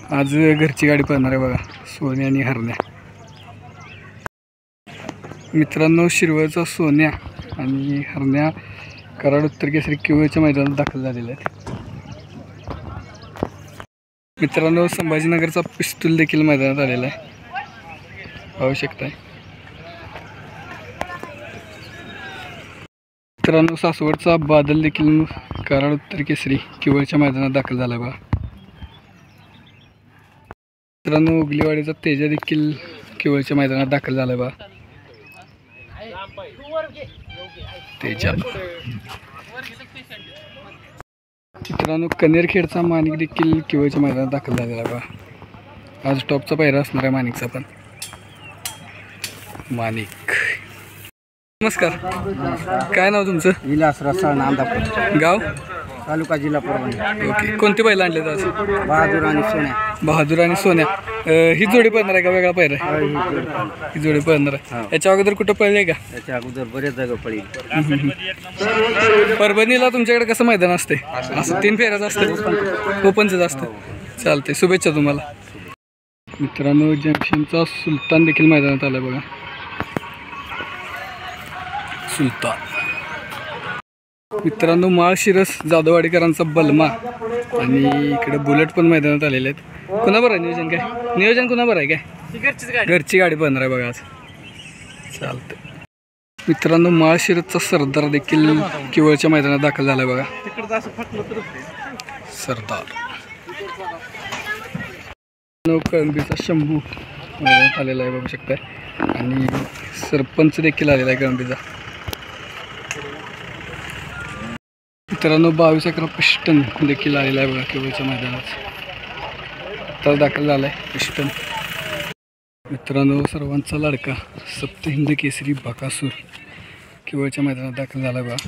आज घरची गाडी पळणार आहे बघा, सोन्या आणि हरण्या. मित्रांनो, शिरवळचा सोन्या आणि हरण्या कराड उत्तर केसरी किवळच्या मैदानात दाखल झालेले आहेत. मित्रांनो, संभाजीनगरचा पिस्तूल देखील मैदानात आलेला आहे, पाहू शकताय. मित्रांनो, सासवडचा बादल देखील कराड उत्तर केसरी किवळच्या मैदानात दाखल झाला बघा. मित्रांनो, उगलीवाडीचा तेजा देखील किवळच्या मैदानात दाखल झाला बघा. तेजा. मित्रांनो, कनेरखेडचा माणिक देखील किवळच्या मैदानात दाखल झालेला बघा. आज टॉपचा पायरा असणार आहे माणिकचा पण. माणिक. नमस्कार, काय नाव तुमचं? विलास रसाळ, नांदापूर गाव, तालुका, जिल्हा परभणी. ओके. कोणते बैल आणले आज? बहादूर आणि सोन्या. बहादूर आणि सोन्या. ही जोडी पळणार आहे का वेगळा पायरा आहे? ही जोडी पळणार आहे. याच्या अगोदर कुठं पळले का? त्याच्या अगोदर बरेच जागा पडली. परभणीला तुमच्याकडे कसं मैदान असते? असं 3 फेऱ्याचं असतं, ओपनचं असतं. चालतंय, शुभेच्छा तुम्हाला. मित्रांनो, जंक्शनचा सुलतान देखील मैदानात आला बघा. सुलतान. मित्रांनो, माळशिरस जाधववाडीकरांचा बलमा आणि इकडे बुलेट पण मैदानात आलेले आहेत. कुणाबर आहे नियोजन? काय नियोजन कुणाबर आहे? काय घरची गाडी बनणार आहे बघा आज. चालतंय. मित्रांनो, माळशिरसचा सरदार देखील किवळच्या मैदानात दाखल झाला बघा. सरदार. कळंबीचा शंभू मैदानात आलेला आहे बघू शकताय. आणि सरपंच देखील आलेला आहे कळंबीचा. मित्रांनो, 22 पिस्टन देखील आलेला आहे बघा किवळच्या मैदानात. आता दाखल झाला आहे पिस्टन. मित्रांनो, सर्वांचा लाडका सप्तहिंद केसरी बकासूर किवळच्या मैदानात दाखल झाला बघा.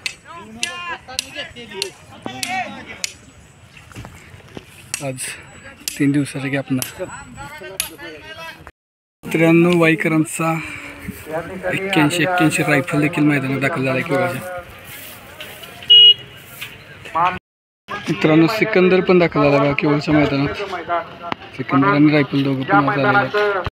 आज 3 दिवसाचा गॅपना. मित्रांनो, वाईकरांचा 81 रायफल देखील मैदानात दाखल झाला आहे किवळच्या. मित्रांनो, सिकंदर पण दाखल झाला बघा किवळच्या मैदानात. सिकंदर आणि रायफल दोघं पण झालेले आहेत.